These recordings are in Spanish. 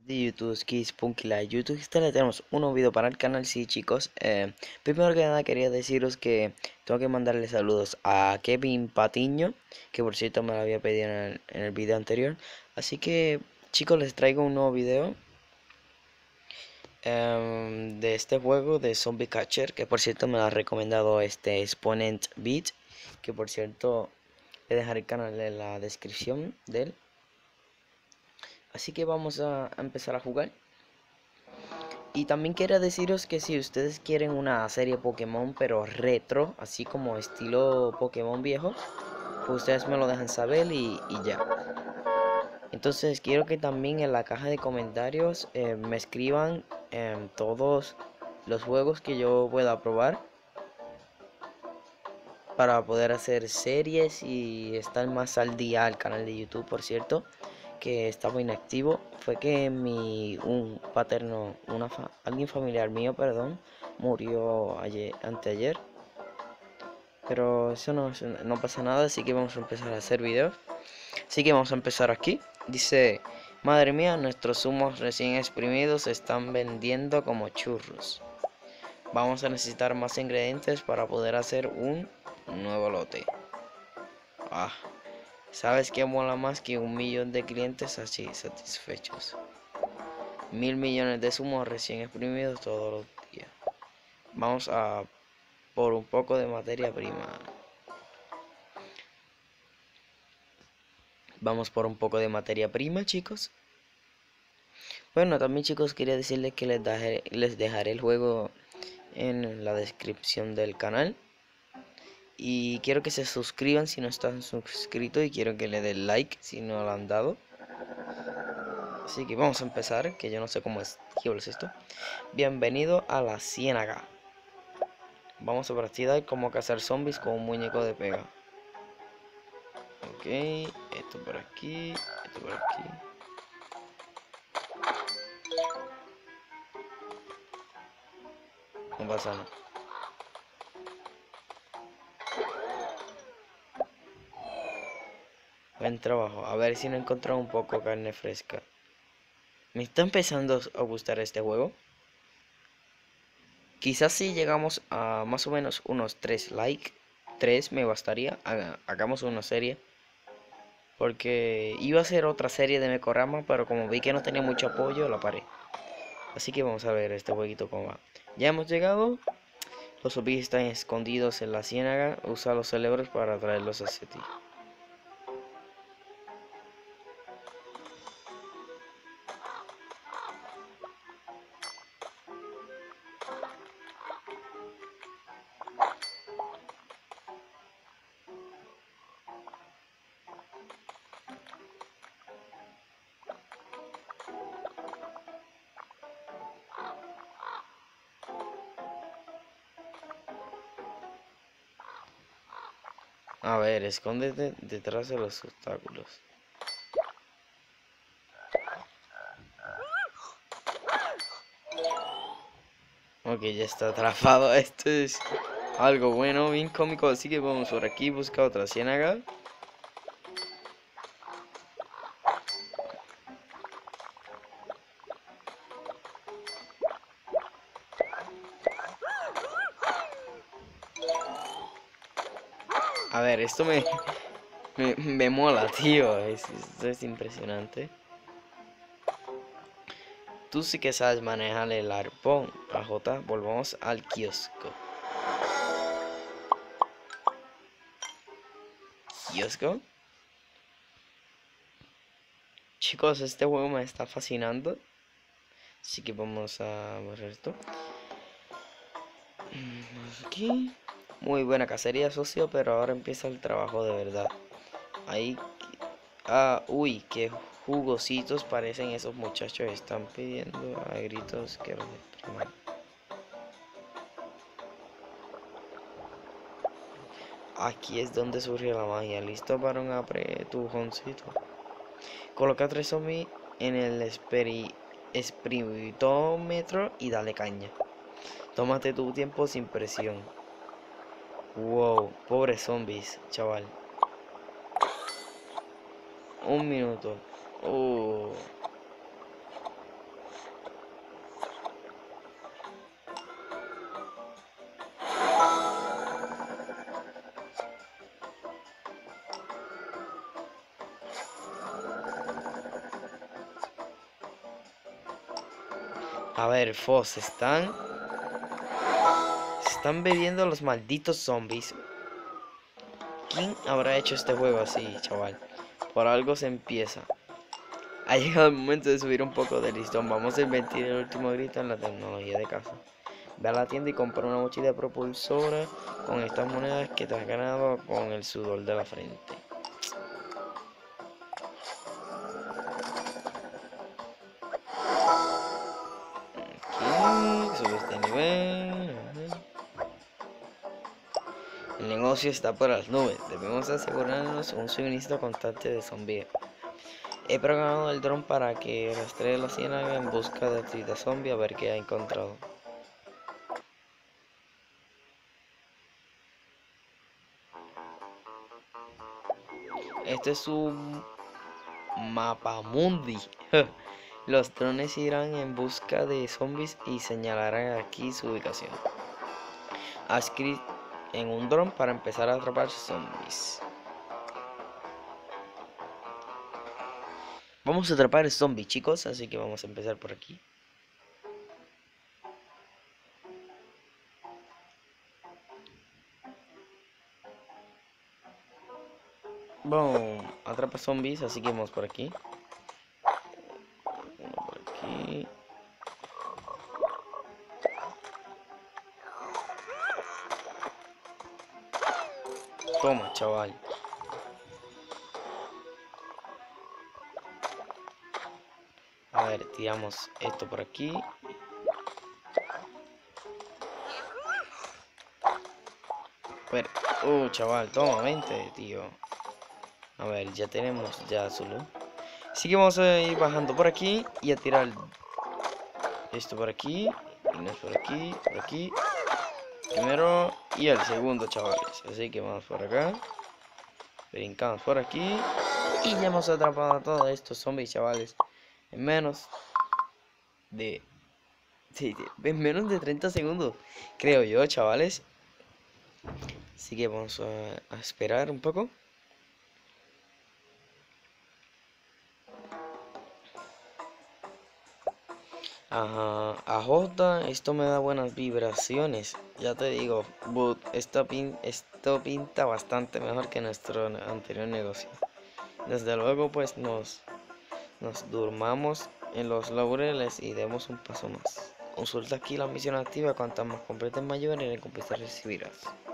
De YouTube Skis Punky Live YouTube Esta le tenemos un nuevo video para el canal. Sí, chicos, primero que nada quería deciros que tengo que mandarle saludos a Kevin Patiño, que por cierto me lo había pedido en el video anterior. Así que, chicos, les traigo un nuevo video de este juego de Zombie Catcher, que por cierto me lo ha recomendado este Exponent Beat, que por cierto le dejaré el canal en la descripción de él. Así que vamos a empezar a jugar. Y también quería deciros que si ustedes quieren una serie Pokémon pero retro, así como estilo Pokémon viejo, pues ustedes me lo dejan saber y ya. Entonces quiero que también en la caja de comentarios me escriban todos los juegos que yo pueda probar para poder hacer series y estar más al día al canal de YouTube, por cierto, que estaba inactivo. Fue que un paterno, alguien familiar mío, perdón, murió anteayer. Pero eso no pasa nada, así que vamos a empezar a hacer videos. Así que vamos a empezar aquí. Dice, madre mía, nuestros zumos recién exprimidos se están vendiendo como churros. Vamos a necesitar más ingredientes para poder hacer un nuevo lote. Ah, ¿sabes qué mola más que 1 millón de clientes así satisfechos? 1.000 millones de zumos recién exprimidos todos los días. Vamos a por un poco de materia prima. Vamos por un poco de materia prima, chicos. Bueno, también, chicos, quería decirles que les dejaré el juego en la descripción del canal. Y quiero que se suscriban si no están suscritos. Y quiero que le den like si no lo han dado. Así que vamos a empezar, que yo no sé cómo es esto. Bienvenido a la ciénaga. Vamos a practicar cómo cazar zombies con un muñeco de pega. Ok, esto por aquí, esto por aquí. No pasa nada. Buen trabajo. A ver si no he encontrado un poco de carne fresca. Me está empezando a gustar este juego. Quizás si llegamos a más o menos unos 3 likes, 3 me bastaría. Hagamos una serie. Porque iba a ser otra serie de Mekorama, pero como vi que no tenía mucho apoyo, la paré. Así que vamos a ver este jueguito cómo va. Ya hemos llegado. Los zombies están escondidos en la ciénaga. Usa los cerebros para traerlos hacia ti. A ver, escóndete detrás de los obstáculos. Ok, ya está atrapado. Esto es algo bueno, bien cómico. Así que vamos por aquí, busca otra ciénaga. A ver, esto me mola, tío. Esto es impresionante. Tú sí que sabes manejar el arpón. AJ, volvamos al kiosco. ¿Kiosco? Chicos, este juego me está fascinando. Así que vamos a ver esto. Vamos aquí. Muy buena cacería, socio, pero ahora empieza el trabajo de verdad. Ahí. Ah, uy, qué jugositos parecen esos muchachos. Están pidiendo a gritos que los expriman. Aquí es donde surge la magia. Listo para un apretujoncito. Coloca 3 zombies en el espiritómetro y dale caña. Tómate tu tiempo sin presión. Wow, pobres zombies, chaval. 1 minuto. Oh. A ver, Foss, se están bebiendo los malditos zombies. ¿Quién habrá hecho este juego así, chaval? Por algo se empieza. Ha llegado el momento de subir un poco de listón. Vamos a invertir el último grito en la tecnología de casa. Ve a la tienda y compra una mochila propulsora con estas monedas que te has ganado con el sudor de la frente. Aquí, sube este nivel. El negocio está por las nubes. Debemos asegurarnos un suministro constante de zombies. He programado el dron para que rastree la ciénaga en busca de actividad zombie a ver qué ha encontrado. Este es un mapamundi. Los drones irán en busca de zombies y señalarán aquí su ubicación. Haz clic en un dron para empezar a atrapar zombies. Vamos a atrapar zombies, chicos, así que vamos a empezar por aquí. Bueno, atrapa zombies, así que vamos por aquí. Uno por aquí. Toma, chaval. A ver, tiramos esto por aquí. A ver, chaval, toma, vente, tío. A ver, ya tenemos ya solo. Así que vamos a ir bajando por aquí y a tirar esto por aquí. Y no es por aquí, por aquí. Primero y el segundo, chavales. Así que vamos por acá. Brincamos por aquí. Y ya hemos atrapado a todos estos zombies, chavales. En menos de... Sí, en menos de 30 segundos. Creo yo, chavales. Así que vamos a esperar un poco. Ajá, a Jota, esto me da buenas vibraciones. Ya te digo, esto pinta bastante mejor que nuestro anterior negocio. Desde luego, pues nos durmamos en los laureles y demos un paso más. Consulta aquí la misión activa. Cuantas más completes mayor, en recompensa recibirás.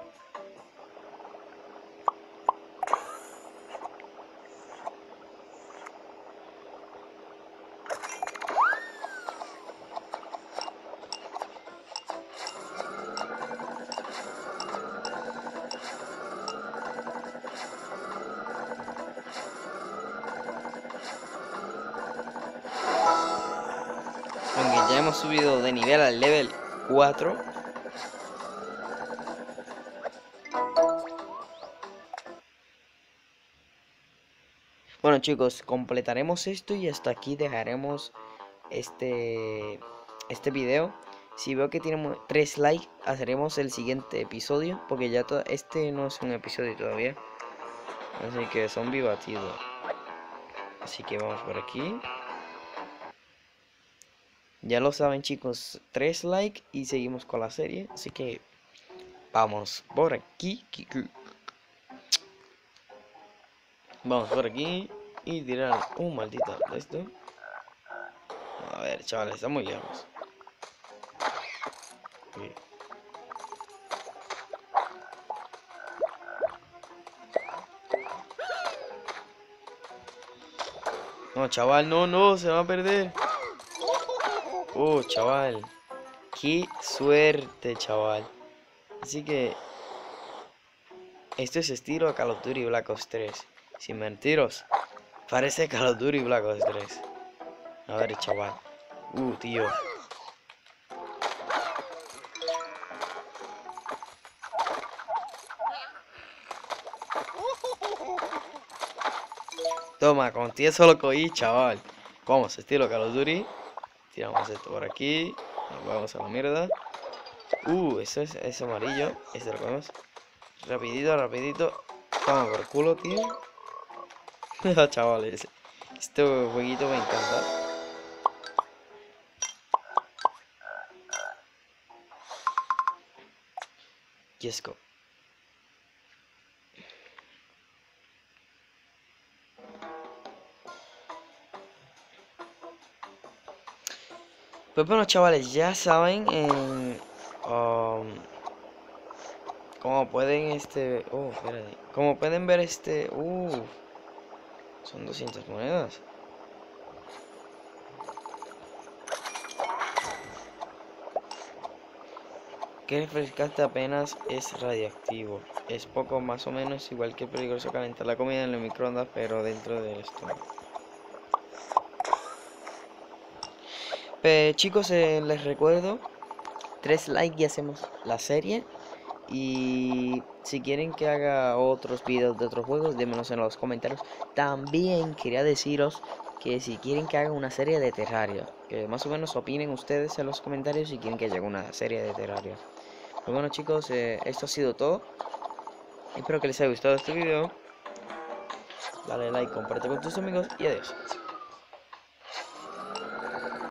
Aunque ya hemos subido de nivel al level 4. Bueno, chicos, completaremos esto y hasta aquí dejaremos este video. Si veo que tenemos 3 likes, haremos el siguiente episodio, porque ya este no es un episodio todavía. Así que zombie batido. Así que vamos por aquí. Ya lo saben, chicos, 3 likes y seguimos con la serie. Así que vamos por aquí. Vamos por aquí y tirar un maldito de esto. A ver, chavales, está muy lejos. Okay. No, chaval, no, se va a perder. Chaval. Qué suerte, chaval. Así que esto es estilo Call of Duty Black Ops 3. Sin mentiros. Parece Call of Duty Black Ops 3. A ver, chaval. Tío. Toma, contigo solo cogí, chaval. Vamos, estilo Call of Duty. Tiramos esto por aquí. Nos vamos a la mierda. Eso es amarillo. Este lo comemos. Rapidito. Toma por culo, tío. Chavales. Este jueguito me encanta. Let's go. Pues bueno, chavales, ya saben como pueden espérate. Como pueden ver son 200 monedas. Que refrescante apenas es radiactivo. Es poco más o menos igual que peligroso calentar la comida en el microondas, pero dentro del estómago. Chicos, les recuerdo, 3 likes y hacemos la serie. Y si quieren que haga otros videos de otros juegos, démenos en los comentarios. También quería deciros que si quieren que haga una serie de Terraria, que más o menos opinen ustedes en los comentarios si quieren que llegue una serie de Terraria. Pues bueno chicos, esto ha sido todo. Espero que les haya gustado este video. Dale like, comparte con tus amigos y adiós.